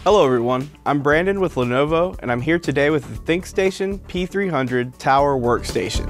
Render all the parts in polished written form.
Hello everyone, I'm Brandon with Lenovo, and I'm here today with the ThinkStation P300 Tower Workstation.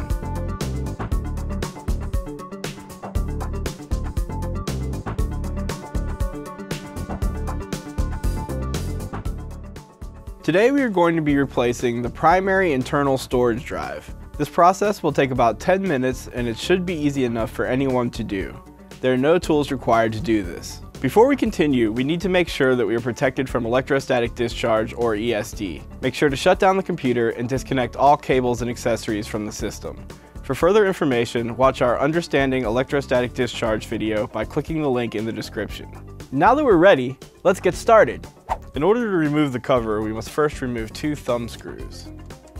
Today we are going to be replacing the primary internal storage drive. This process will take about 10 minutes and it should be easy enough for anyone to do. There are no tools required to do this. Before we continue, we need to make sure that we are protected from electrostatic discharge or ESD. Make sure to shut down the computer and disconnect all cables and accessories from the system. For further information, watch our Understanding Electrostatic Discharge video by clicking the link in the description. Now that we're ready, let's get started. In order to remove the cover, we must first remove 2 thumb screws.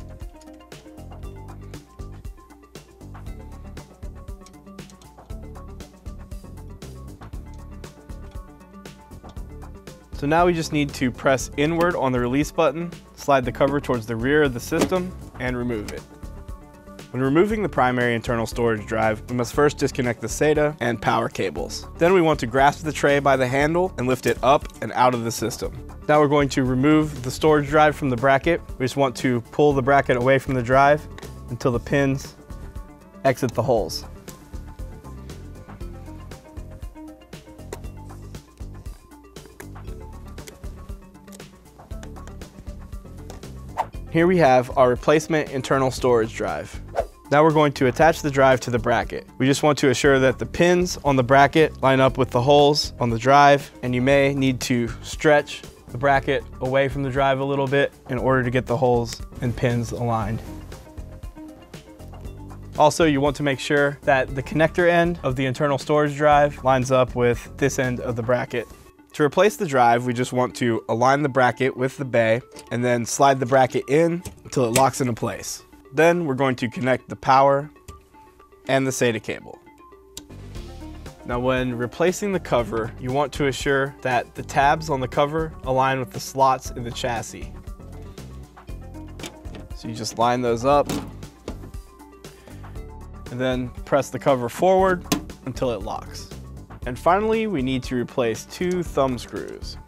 So now we just need to press inward on the release button, slide the cover towards the rear of the system, and remove it. When removing the primary internal storage drive, we must first disconnect the SATA and power cables. Then we want to grasp the tray by the handle and lift it up and out of the system. Now we're going to remove the storage drive from the bracket. We just want to pull the bracket away from the drive until the pins exit the holes. Here we have our replacement internal storage drive. Now we're going to attach the drive to the bracket. We just want to assure that the pins on the bracket line up with the holes on the drive, and you may need to stretch the bracket away from the drive a little bit in order to get the holes and pins aligned. Also, you want to make sure that the connector end of the internal storage drive lines up with this end of the bracket. To replace the drive, we just want to align the bracket with the bay and then slide the bracket in until it locks into place. Then we're going to connect the power and the SATA cable. Now when replacing the cover, you want to assure that the tabs on the cover align with the slots in the chassis. So you just line those up and then press the cover forward until it locks. And finally, we need to replace 2 thumb screws.